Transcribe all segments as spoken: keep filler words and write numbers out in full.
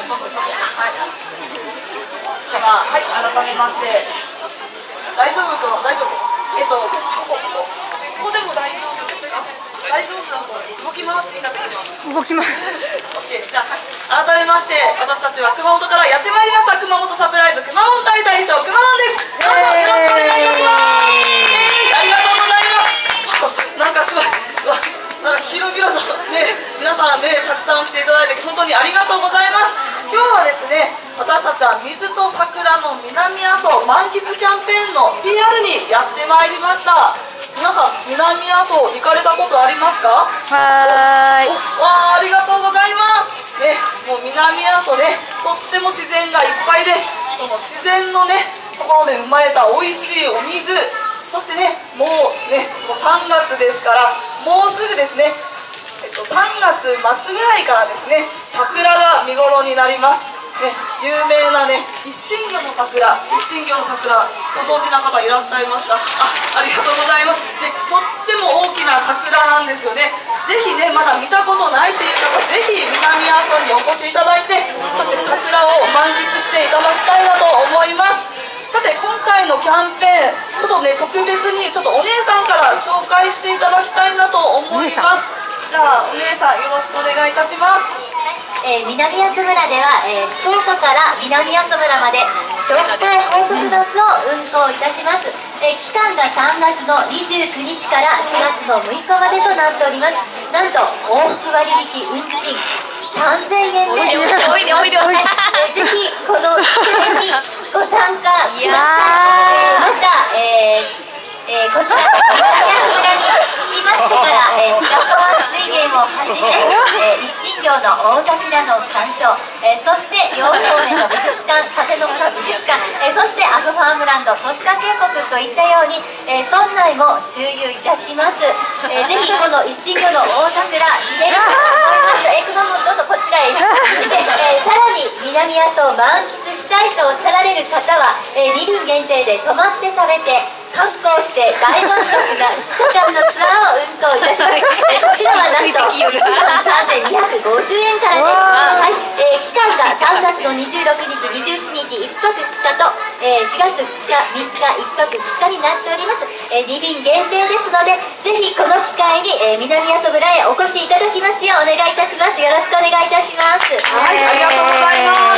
そうそうそう。はい。では、はい、改めまして。大丈夫か、大丈夫。えっと、ここ、ここ、ここでも大丈夫ですか。大丈夫だそうです。動き回っていただけます。 動き回る。 オッケー、じゃあ、改めまして、私たちは熊本からやってまいりました。熊本サプライズ、熊本隊隊長、熊本です。どうぞよろしくお願いいたします。えー、ありがとうございます。なんかすごい。なんか広々とね、皆さんね、たくさん来ていただいて本当にありがとうございます。今日はですね、私たちは水と桜の南阿蘇満喫キャンペーンの ピーアール にやってまいりました。皆さん、南阿蘇行かれたことありますか？ はーい。 わあ、ありがとうございます。ね、もう南阿蘇でとっても自然がいっぱいで、その自然のね、ところで生まれた美味しいお水。そしてね、もうね、もうさんがつですから、もうすぐですね、えっと、さんがつまつぐらいからですね、桜が見頃になります。ね、有名なね、一心魚の桜、一心魚の桜、ご存知な方いらっしゃいますか？あ、ありがとうございます。ね、とっても大きな桜なんですよね。ぜひね、まだ見たことないっていう方、ぜひ南阿蘇にお越しいただいて、そして桜を満喫していただきたいなと思います。さて、今回のキャンペーン、ちょっとね、特別にちょっとお姉さんから紹介していただきたいなと思います。じゃあ、お姉さんよろしくお願いいたします。 えー、南阿蘇村では、えー、福岡から南阿蘇村まで直帯高速バスを運行いたします。えー、期間がさんがつのにじゅうくにちからしがつのむいかまでとなっております。なんと往復割引運賃さんぜんえんで運行しますので、ぜひこの機会にご参加ください。えー、また、えーえー、こちら南阿蘇村に着きましてから、えー、白川水源をはじめ、えー、一心行の大桜の鑑賞、えー、そして幼少年の美術館、風の丘美術館、えー、そして阿蘇ファームランド、都市化渓谷といったように、えー、村内も周遊いたします。えー、ぜひこの一心行の大桜見れると思います。えー、熊本どうぞこちらへ。で、えー、さらに南阿蘇を満喫したいとおっしゃられる方は、えー、リビン限定で泊まって食べて観光して大満足なふつかかんのツアーを運行いたします。えこちらはなんといちまんさんぜんにひゃくごじゅうえんからです。はい、えー、期間がさんがつのにじゅうろくにち、にじゅうしちにち、いっぱくふつかと、えー、しがつふつか、みっか、いっぱくふつかになっております。えー、リビン限定ですので、ぜひこの機会に、えー、南阿蘇村へお越しいただきますようお願いいたします。よろしくお願いいたします。 はい、ありがとうございます。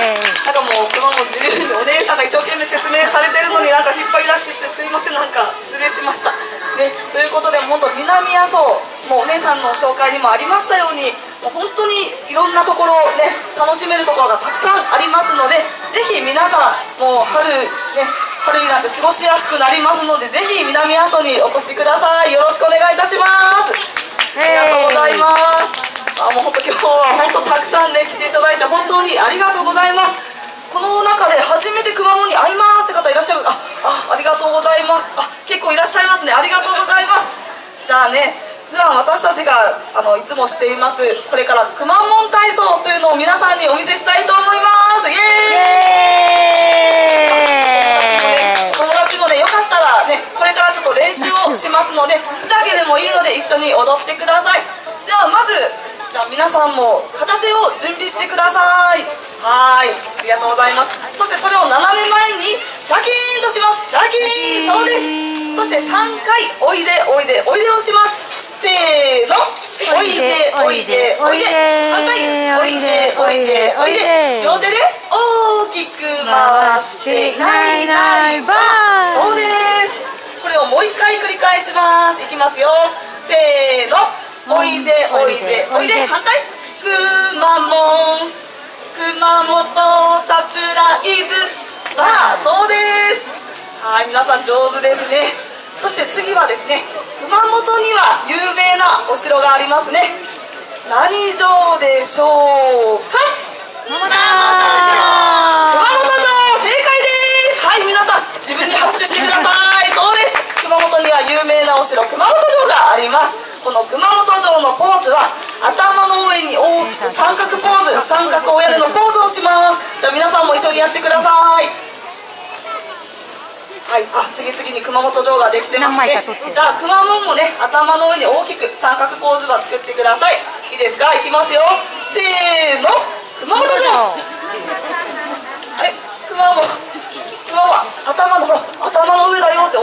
なんかもう、この自由にお姉さんが一生懸命説明されてるのになんか引っ張り出ししてすいません。なんか失礼しました、ね、ということで本当南阿蘇もうお姉さんの紹介にもありましたようにもう本当にいろんなところね楽しめるところがたくさんありますのでぜひ皆さんもう春ね春になって過ごしやすくなりますのでぜひ南阿蘇にお越しください。よろしくお願いいたします。ありがとうございます。あもう本当今日は本当たくさんね来ていただいて本当にありがとうございます。この中で初めて熊本に会いますって方いらっしゃる。あ、あ、ありがとうございます。あ、結構いらっしゃいますね。ありがとうございます。じゃあね、普段私たちがあのいつもしていますこれからくまモン体操というのを皆さんにお見せしたいと思います。イエーイ。友達もね、よかったらね、これからちょっと練習をしますので、だけでもいいので一緒に踊ってください。ではまず。じゃあ皆さんも片手を準備してください。はい、ありがとうございます。そしてそれを斜め前にシャキーンとします。シャキーン、そうです。そしてさんかいおいでおいでおいでをします。せーの、おいでおいでおいで。反対、おいでおいでおいで。両手で大きく回してないないばー。そうです。これをもう一回繰り返します。いきますよ。せーの。おいでおいでおいで。反対。くまモン熊本サプライズバー。そうです。はい、皆さん上手ですね。そして次はですね、熊本には有名なお城がありますね。何城でしょうか？熊本城。熊本城、正解です。はい、皆さん自分に拍手してください。そうです。熊本には有名なお城熊本城があります。この熊本城のポーズは頭の上に大きく三角ポーズ、三角お屋根のポーズをします。じゃあ皆さんも一緒にやってください。はい、あ、次々に熊本城ができてますね。じゃあくまモンもね、頭の上に大きく三角ポーズは作ってください。いいですか？いきますよ。せーの、熊本城。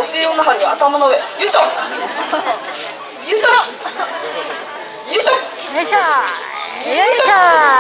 尻の針は頭の上。よいしょよいしょよいしょよいしょよいしょ。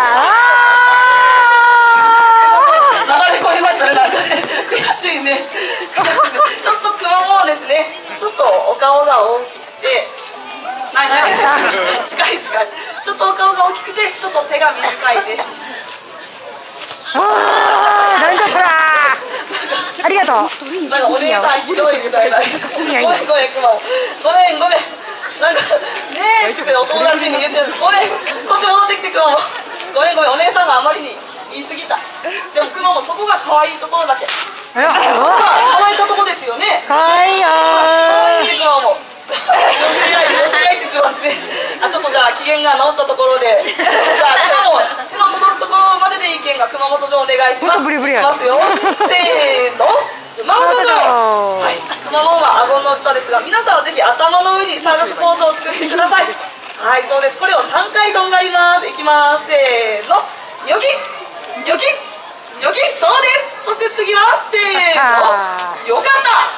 流れ込みましたね、なんかね。悔しいね悔しいね。ちょっとくまモンですね、ちょっとお顔が大きくて、ないない近い近い、ちょっとお顔が大きくて、ちょっと手が短いね。 ああ、なんだこら。ありがとう。 なんかお姉さんひどいみたいな。ごめんごめんくまモン、ごめんごめん。なんかねえってお友達に言ってる。ごめん、こっち戻ってきてくまモン。ごめんごめん、お姉さんがあまりに言い過ぎた。でもくまモン、そこが可愛いところだけ。 あら、 可愛いところですよね。 かわいいよ可愛いね、くまモン。寄せ合い寄せ合いって言ってますね。あ、ちょっとじゃあ機嫌が治ったところで、じゃあくまモン、手の届くところまでで意見が熊本城お願いします。 ブリブリや。 いきますよ。せーの。熊本城。はい。くまモンは顎の下ですが、皆さんはぜひ頭の上に三角ポーズを作ってください。はい、そうです。これを三回とんがります。いきます。せーの。よきよきよき、そうです。そして次はせーの。よかった。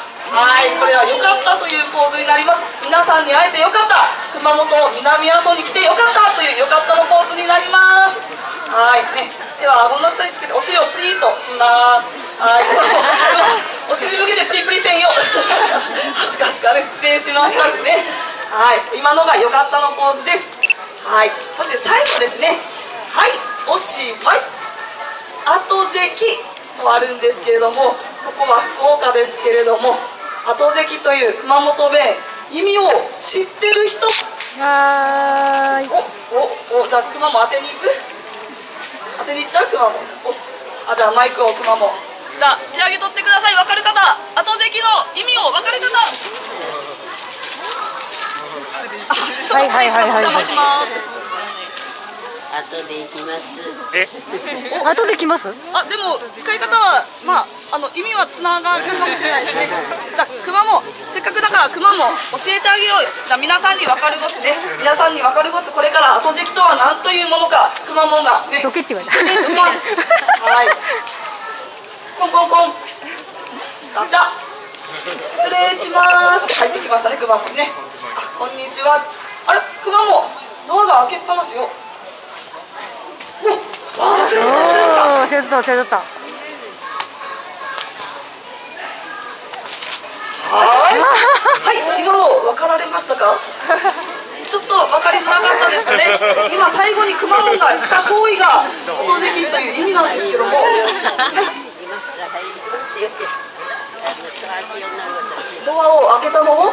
はい、これは良かったというポーズになります。皆さんに会えてよかった、熊本南阿蘇に来てよかったというよかったのポーズになります。はいね、では顎の下につけてお尻をプリーとします。はいお尻向けてプリプリせんよ恥ずかしかね、失礼しましたね。はい、今のがよかったのポーズです。はい、そして最後ですね。はい、おしまい。後関とあるんですけれども、ここは福岡ですけれども、後関という熊本弁、意味を知ってる人。 はーい。 おおお、じゃあくまモン当てに行く、当てに行っちゃうくまモン。お、あ、じゃあマイクをくまモン、じゃあ手挙げ取ってください。分かる方、後関の意味を分かる方。あ、ちょっと失礼します、お邪魔します。 後で行きます。 後で来ます。 あ、でも使い方はまああの意味はつながるかもしれないですね。じゃあくまモン、せっかくだからくまモン教えてあげようよ。じゃあ皆さんに分かるごつね、皆さんに分かるごつ、これから後関とは何というものかくまモンがねどけって言われた説明します。はい。コンコンコン。ガチャ。失礼しますって入ってきましたね、くまモンね。あ、こんにちは。あれ、くまモン、ドアが開けっぱなしよ。お、忘れた忘れた。 おお、忘れた忘れた。 はい、はい、今の分かられましたか？ちょっと分かりづらかったですかね。今最後にくまモンがした行為が後関という意味なんですけども、はい、ドアを開けたのを、はい、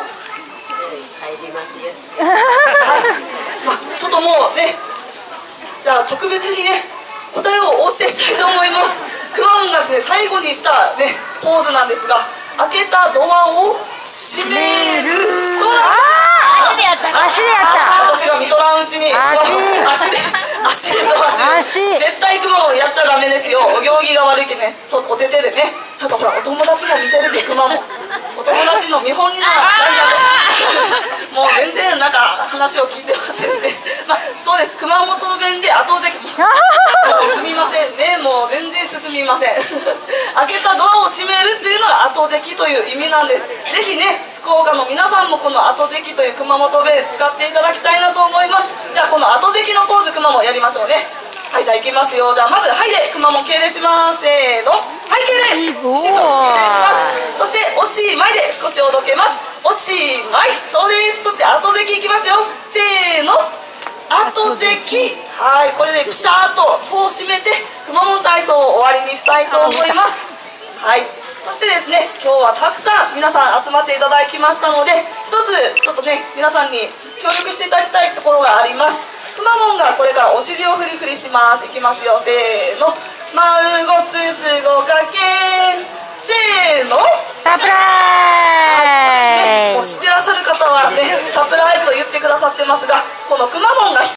まあ、ちょっともうね、じゃあ特別にね答えをお教えしたいと思います。くまモンがですね最後にしたねポーズなんですが、開けたドアを閉める。そうなんです。 足でやった。足でやった。 私が見とらんうちに足で足で飛ばし足。 絶対くまモンやっちゃダメですよ。お行儀が悪いけね、そうお手手でね、ちょっとほらお友達も見てるけくまモン、お友達の見本になる。もう全然なんか話を聞いてませんね。まあそうです、熊本弁で後関もすみませんね、もう全然進みません。開けたドアを閉めるっていうのが後関という意味なんです。ぜひね福岡の皆さんもこの後関という熊本弁使っていただきたいなと思います。じゃあこの後関のポーズくまモンやりましょうね。はい、じゃあいきますよ。じゃあまずはいでくまモン敬礼します。せーの、はい敬礼、ピシッと敬礼します。そしておしまいで少しおどけます。おしまい、そうです。そして後関いきますよ。せーの、後関。はい、これでピシャーっとそう締めてくまモン体操を終わりにしたいと思います。はい、そしてですね今日はたくさん皆さん集まっていただきましたので、一つちょっとね皆さんに協力していただきたいところがあります。くまモンがこれからお尻をフリフリします。いきますよ。せーの、まるごつすごかけん。せーの、 サプライズ。 もう知ってらっしゃる方はねサプライズと言ってくださってますが、このくまモンが